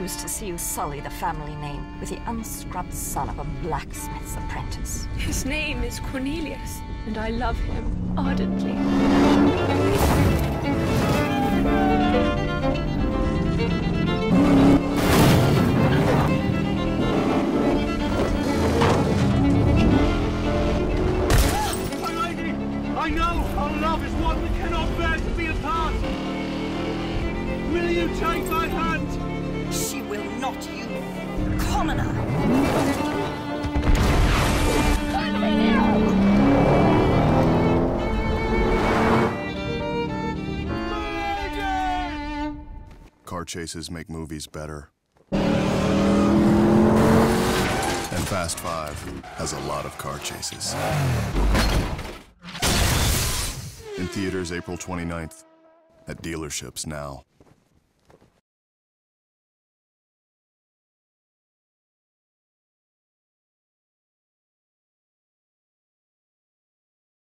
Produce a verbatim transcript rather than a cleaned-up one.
refuse to see you sully the family name with the unscrubbed son of a blacksmith's apprentice. His name is Cornelius, and I love him ardently. I know our love is one we cannot bear to be apart. Will you take my hand? She will not, you commoner! Car chases make movies better. And Fast Five has a lot of car chases. In theaters April twenty-ninth, at dealerships now.